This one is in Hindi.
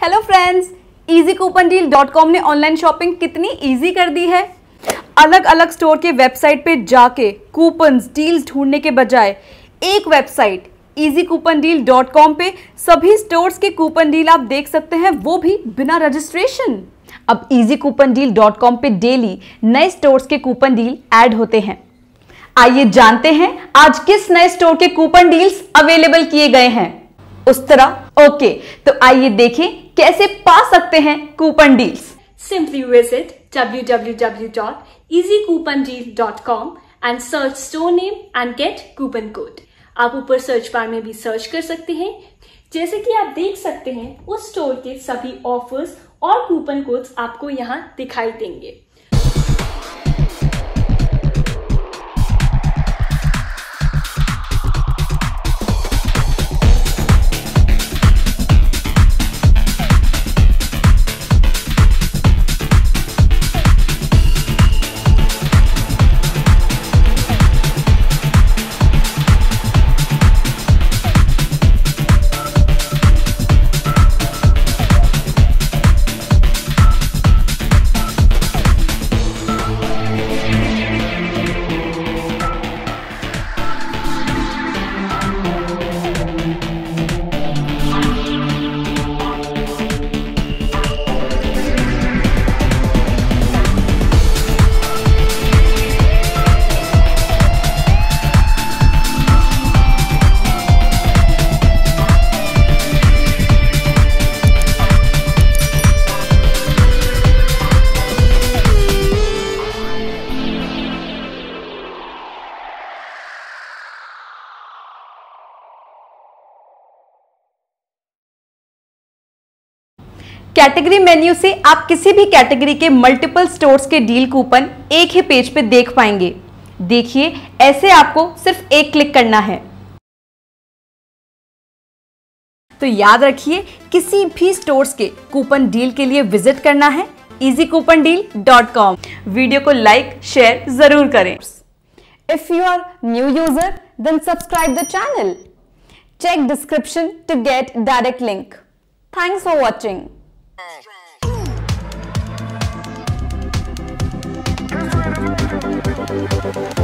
हेलो फ्रेंड्स, easycoupondeal.com ने ऑनलाइन शॉपिंग कितनी इजी कर दी है। अलग अलग स्टोर के वेबसाइट पे जाके कूपन्स डील्स ढूंढने के बजाय एक वेबसाइट easycoupondeal.com पे सभी स्टोर्स के कूपन डील आप देख सकते हैं, वो भी बिना रजिस्ट्रेशन। अब easycoupondeal.com पे डेली नए स्टोर्स के कूपन डील ऐड होते हैं। आइए जानते हैं आज किस नए स्टोर के कूपन डील्स अवेलेबल किए गए हैं। उस तरह ओके, तो आइए देखें कैसे पा सकते हैं coupon deals. Simply visit www.easycoupondeal.com and search store name and get coupon code। आप ऊपर सर्च बार में भी सर्च कर सकते हैं। जैसे कि आप देख सकते हैं, उस स्टोर के सभी ऑफर्स और कूपन कोड्स आपको यहाँ दिखाई देंगे। कैटेगरी मेन्यू से आप किसी भी कैटेगरी के मल्टीपल स्टोर्स के डील कूपन एक ही पेज पे देख पाएंगे। देखिए, ऐसे आपको सिर्फ एक क्लिक करना है। तो याद रखिए, किसी भी स्टोर्स के कूपन डील के लिए विजिट करना है easycoupondeal.com। वीडियो को लाइक शेयर जरूर करें। If you are new user then subscribe the channel. Check description to get direct link. Thanks for watching. Strong.